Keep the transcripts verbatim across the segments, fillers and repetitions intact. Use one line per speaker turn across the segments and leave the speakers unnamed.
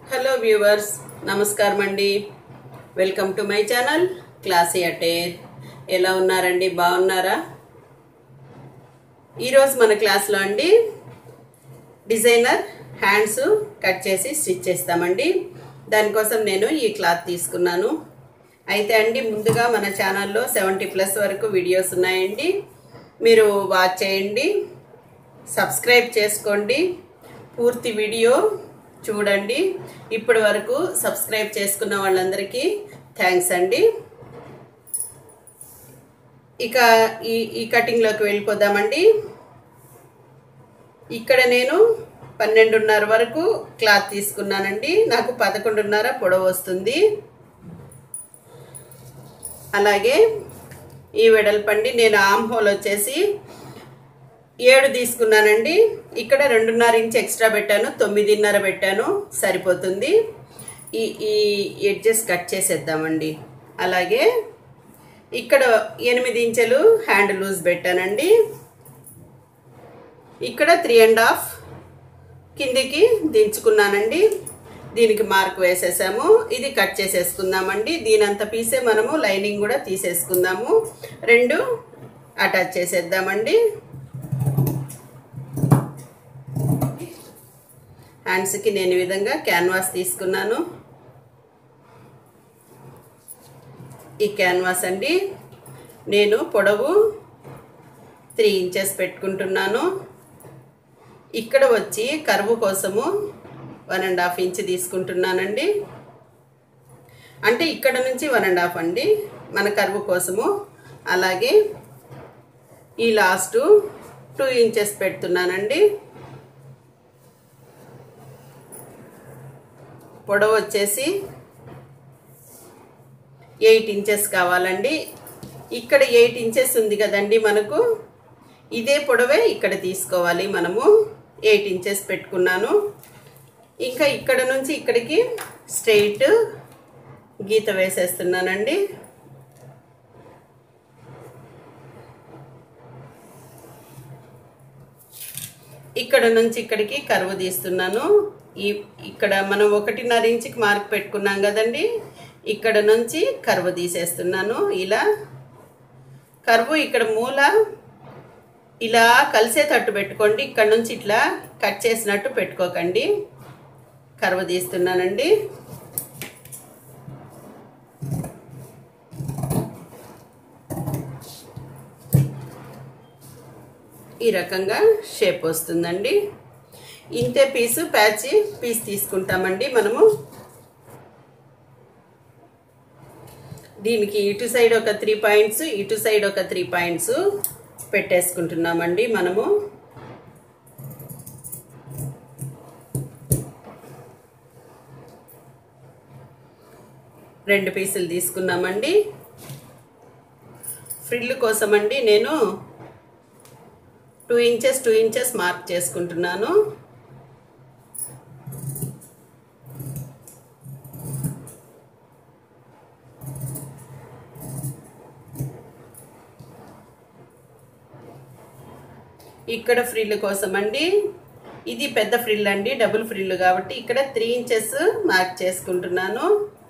Hello viewers, నమస్కారం అండి. Welcome to my channel classy attire. ఎలా ఉన్నారండి? బాగున్నారా? ఈరోజు మన క్లాస్లో అండి డిజైనర్ హ్యాండ్స్ కట్ చేసి స్టిచ్ చేస్తామండి. దానికోసం నేను ఈ క్లాత్ తీసుకున్నాను. అయితే అండి ముందుగా మన ఛానల్లో సెవెంటీ ప్లస్ వరకు వీడియోస్ ఉన్నాయండి. మీరు వాచ్ చేయండి, సబ్స్క్రైబ్ చేసుకోండి, పూర్తి వీడియో చూడండి. ఇప్పటి వరకు సబ్స్క్రైబ్ చేసుకున్న వాళ్ళందరికీ థ్యాంక్స్ అండి. ఇక ఈ ఈ కటింగ్లోకి వెళ్ళిపోదామండి. ఇక్కడ నేను పన్నెండున్నర వరకు క్లాత్ తీసుకున్నానండి. నాకు పదకొండున్నర పొడవు వస్తుంది. అలాగే ఈ వెడల్పండి నేను ఆమ్ హోల్ వచ్చేసి ఏడు తీసుకున్నానండి. ఇక్కడ రెండున్నర ఇంచ్ ఎక్స్ట్రా పెట్టాను, తొమ్మిదిన్నర పెట్టాను, సరిపోతుంది. ఈ ఈ ఎడ్జెస్ కట్ చేసేద్దామండి. అలాగే ఇక్కడ ఎనిమిది ఇంచులు హ్యాండ్ లూజ్ పెట్టానండి. ఇక్కడ త్రీ అండ్ హాఫ్ కిందికి దించుకున్నానండి. దీనికి మార్క్ వేసేసాము. ఇది కట్ చేసేసుకుందామండి. దీనంత పీసే మనము లైనింగ్ కూడా తీసేసుకుందాము. రెండు అటాచ్ చేసేద్దామండి. హ్యాండ్స్కి నేను ఈ విధంగా క్యాన్వాస్ తీసుకున్నాను. ఈ క్యాన్వాస్ అండి నేను పొడవు త్రీ ఇంచెస్ పెట్టుకుంటున్నాను. ఇక్కడ వచ్చి కర్వ్ కోసము వన్ అండ్ హాఫ్ ఇంచ్ తీసుకుంటున్నానండి. అంటే ఇక్కడ నుంచి వన్ అండ్ హాఫ్ అండి మన కర్వ్ కోసము. అలాగే ఈ లాస్ట్ టూ ఇంచెస్ పెడుతున్నానండి. పొడవు వచ్చేసి ఎయిట్ ఇంచెస్ కావాలండి. ఇక్కడ ఎయిట్ ఇంచెస్ ఉంది కదండి మనకు, ఇదే పొడవే ఇక్కడ తీసుకోవాలి మనము. ఎయిట్ ఇంచెస్ పెట్టుకున్నాను. ఇంకా ఇక్కడ నుంచి ఇక్కడికి స్ట్రెయిట్ గీత వేసేస్తున్నానండి. ఇక్కడ నుంచి ఇక్కడికి కర్వ్ తీస్తున్నాను. ఈ ఇక్కడ మనం ఒకటిన్నర ఇంచుకి మార్క్ పెట్టుకున్నాం కదండి, ఇక్కడ నుంచి కర్వ్ తీసేస్తున్నాను. ఇలా కర్వ్ ఇక్కడ మూల ఇలా కలిసేటట్టు పెట్టుకోండి. ఇక్కడ నుంచి ఇట్లా కట్ చేసినట్టు పెట్టుకోకండి. కర్వ్ తీస్తున్నానండి. ఈ రకంగా షేప్ వస్తుందండి. ఇంతే పీసు ప్యాచ్ పీస్ తీసుకుంటామండి మనము. దీనికి ఇటు సైడ్ ఒక త్రీ పాయింట్స్, ఇటు సైడ్ ఒక త్రీ పాయింట్స్ పెట్టేసుకుంటున్నామండి మనము. రెండు పీసులు తీసుకున్నామండి. ఫ్రిల్ కోసం అండి నేను two inches two inches mark చేసుకుంటున్నాను. ఇక్కడ ఫ్రిల్ కోసం అండి, ఇది పెద్ద ఫ్రిల్ అండి, డబుల్ ఫ్రిల్ కాబట్టి ఇక్కడ త్రీ ఇంచెస్ మార్క్ చేసుకుంటున్నాను.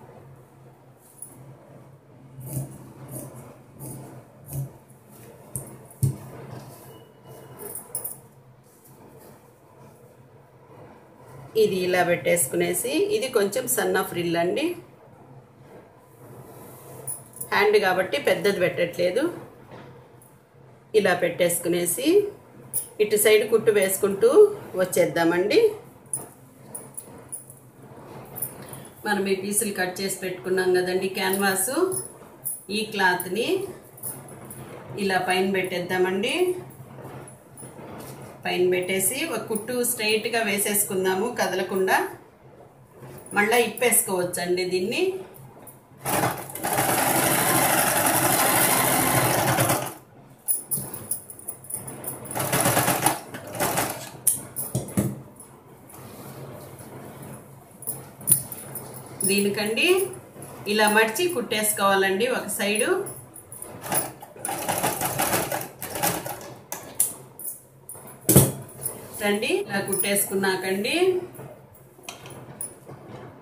ఇది ఇలా పెట్టేసుకునేసి, ఇది కొంచెం సన్న ఫ్రిల్ అండి, హ్యాండ్ కాబట్టి పెద్దది పెట్టట్లేదు. ఇలా పెట్టేసుకునేసి ఇటు సైడ్ కుట్టు వేసుకుంటూ వచ్చేద్దామండి. మనం ఈ పీసులు కట్ చేసి పెట్టుకున్నాం కదండి క్యాన్వాసు, ఈ క్లాత్ని ఇలా పైన పెట్టేద్దామండి. పైన పెట్టేసి ఒక కుట్టు స్ట్రైట్గా వేసేసుకుందాము, కదలకుండా. మళ్ళీ ఇప్పేసుకోవచ్చండి దీన్ని. దీనికండి ఇలా మడిచి కుట్టేసుకోవాలండి ఒక సైడు. రండి ఇలా కుట్టేసుకున్నాకండి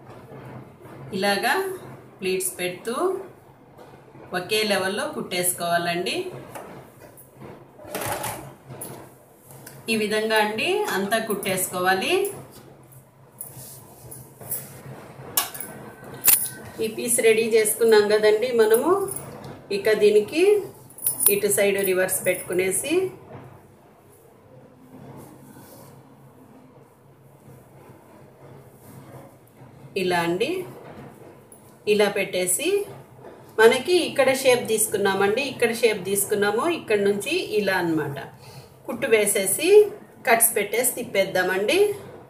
ఇలాగా ప్లీట్స్ పెడుతూ ఒకే లెవెల్లో కుట్టేసుకోవాలండి. ఈ విధంగా అండి అంతా కుట్టేసుకోవాలి. ఈ పీస్ రెడీ చేసుకున్నాం కదండి మనము. ఇక దీనికి ఇటు సైడ్ రివర్స్ పెట్టుకునేసి ఇలా అండి ఇలా పెట్టేసి మనకి ఇక్కడ షేప్ తీసుకున్నామండి. ఇక్కడ షేప్ తీసుకున్నాము. ఇక్కడ నుంచి ఇలా అన్నమాట కుట్టు వేసేసి కట్స్ పెట్టేసి తిప్పేద్దామండి.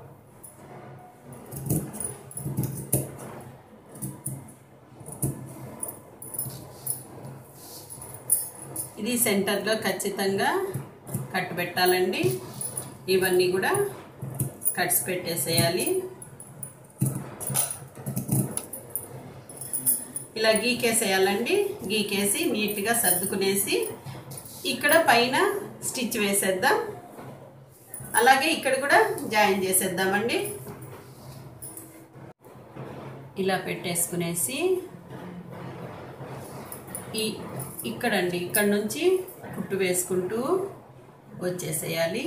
ఇది సెంటర్లో ఖచ్చితంగా కట్ పెట్టాలండి. ఇవన్నీ కూడా కట్స్ పెట్టేసేయాలి. ఇలా గీకేసేయాలండి. గీకేసి నీట్గా సర్దుకునేసి ఇక్కడ పైన స్టిచ్ వేసేద్దాం. అలాగే ఇక్కడ కూడా జాయిన్ చేసేద్దామండి. ఇలా పెట్టేసుకునేసి ఈ ఇక్కడండి ఇక్కడ నుంచి కుట్టు వేసుకుంటూ వచ్చేసేయాలి.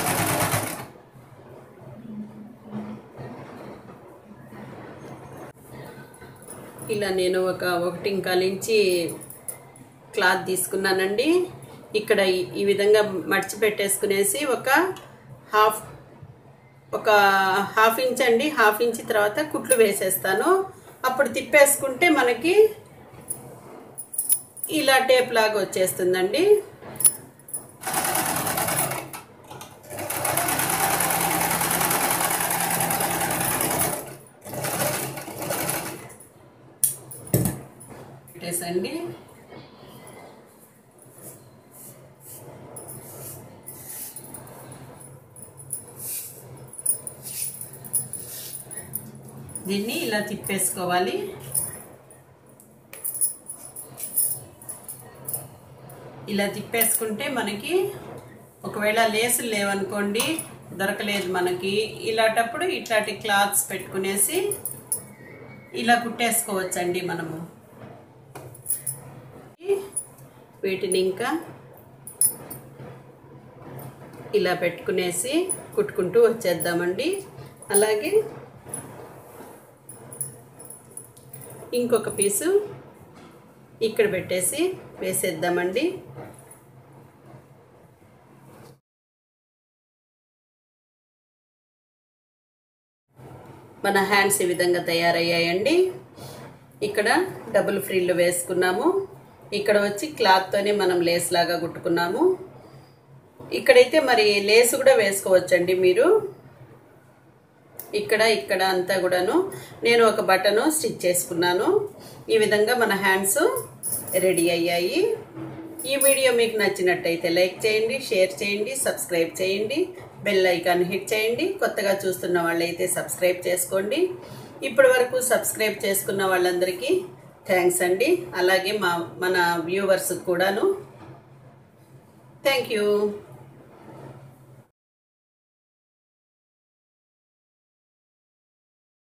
ఇలా నేను ఒక ఒకటి ఇంకాల్ ఇంచి క్లాత్ తీసుకున్నానండి. ఇక్కడ ఈ విధంగా మడిచి పెట్టేసుకునేసి ఒక హాఫ్ ఒక హాఫ్ ఇంచ్ అండి హాఫ్ ఇంచ్ తర్వాత కుట్లు వేసేస్తాను. అప్పుడు తిప్పేసుకుంటే మనకి ఇలా టేప్ లాగా వచ్చేస్తుందండి. పెట్టేసండి. దీన్ని ఇలా తిప్పేసుకోవాలి. ఇలా తిప్పేసుకుంటే మనకి ఒకవేళ లేసులు లేవనుకోండి, దొరకలేదు మనకి, ఇలాంటప్పుడు ఇట్లాంటి క్లాత్స్ పెట్టుకునేసి ఇలా కుట్టేసుకోవచ్చండి మనము. వీటిని ఇంకా ఇలా పెట్టుకునేసి కుట్టుకుంటూ వచ్చేద్దామండి. అలాగే ఇంకొక పీసు ఇక్కడ పెట్టేసి వేసేద్దామండి. మన హ్యాండ్స్ ఈ విధంగా తయారయ్యాయండి. ఇక్కడ డబుల్ ఫ్రిల్లు వేసుకున్నాము. ఇక్కడ వచ్చి క్లాత్తోనే మనం లేస్ లాగా కుట్టుకున్నాము. ఇక్కడైతే మరి లేస్ కూడా వేసుకోవచ్చండి మీరు. ఇక్కడ ఇక్కడ అంతా కూడాను నేను ఒక బటను స్టిచ్ చేసుకున్నాను. ఈ విధంగా మన హ్యాండ్స్ రెడీ అయ్యాయి. ఈ వీడియో మీకు నచ్చినట్టయితే లైక్ చేయండి, షేర్ చేయండి, సబ్స్క్రైబ్ చేయండి, బెల్ ఐకాన్ హిట్ చేయండి. కొత్తగా చూస్తున్న వాళ్ళైతే సబ్స్క్రైబ్ చేసుకోండి. ఇప్పటి వరకు సబ్స్క్రైబ్ చేసుకున్న వాళ్ళందరికీ థ్యాంక్స్ అండి. అలాగే మా మన వ్యూవర్స్ కూడాను థ్యాంక్ యూ.